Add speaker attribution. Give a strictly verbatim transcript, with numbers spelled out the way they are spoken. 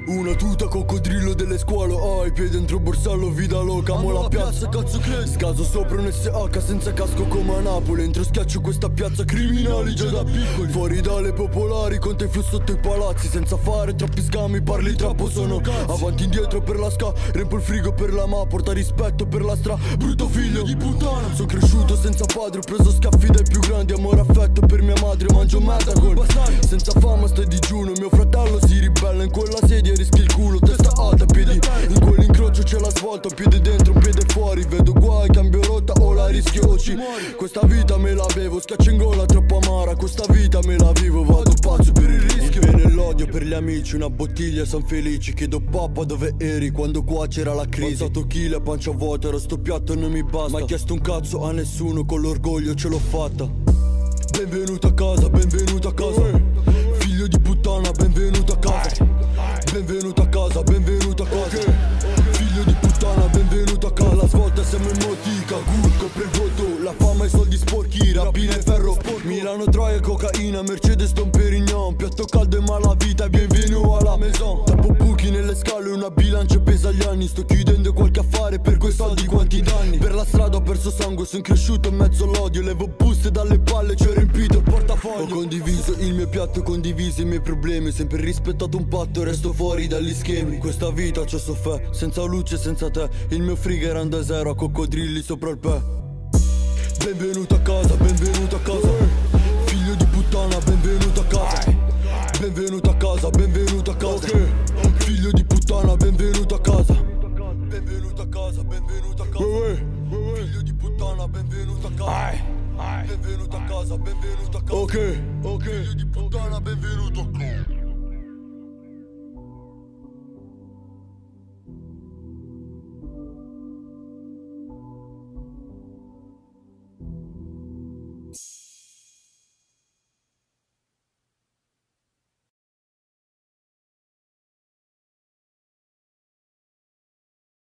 Speaker 1: Una tuta coccodrillo delle scuole, hai piedi dentro borsello, vida loca, mo la piazza cazzo credi. Scaso sopra un S H senza casco come a Napoli, entro schiaccio questa piazza criminali già da piccoli. Fuori dalle popolari, conta i flusso sotto i palazzi, senza fare troppi scammi, parli troppo sono cazzi. Avanti indietro per la ska, riempo il frigo per la ma, porta rispetto per la stra, brutto figlio di puttana. Sono cresciuto senza padre, ho preso scaffi dai più grandi, amore affetto per mia madre, mangio merda col bastardo. Senza fama stai digiuno, mio fratello si ribella in quella sedia, rischi il culo, testa alta, piedi in quell'incrocio c'è la svolta, un piede dentro, un piede fuori, vedo guai, cambio rotta o la rischio o ci muori. Questa vita me la bevo, schiaccio in gola troppo amara, questa vita me la vivo, vado pazzo per il rischio. Viene l'odio per gli amici, una bottiglia, son felici, chiedo papà dove eri quando qua c'era la crisi. Passato chili a pancia vuota, ero sto piatto e non mi basta, mai chiesto un cazzo a nessuno, con l'orgoglio ce l'ho fatta. Benvenuto a casa, benvenuto a casa, figlio di puttana, benvenuto a casa. Benvenuto a casa, benvenuto a casa, figlio di puttana, benvenuto a casa. La svolta siamo in motica, good, copre il voto, la fama e i soldi sporchi, rapina e ferro sporco. Milano, Troia, cocaina, Mercedes, Don Perignon, piatto caldo e malavita, bienvenuto alla maison. Tappo buchi nelle scale, una bilancia pesa gli anni, sto chiudendo qualche affare per quei soldi quanti danni. Per la strada ho perso sangue, son cresciuto in mezzo all'odio, levo buste dalle palle, ci ho riempito il portafoglio. Ho condiviso il mio piatto, condiviso i miei problemi, sempre rispettato un patto, resto fuori dagli schemi. Questa vita ci ho sofferto, senza luce, senza te, il mio frigo era un desero a coccodrilli sopra il pè. Benvenuto a casa, benvenuto a casa, figlio di puttana, benvenuto a casa. Benvenuto a casa, benvenuto a casa, figlio di puttana, benvenuto a casa. Benvenuto a casa, benvenuto a casa, figlio di puttana, benvenuto a casa. Benvenuto a casa, benvenuto a casa, figlio di puttana, benvenuto a casa.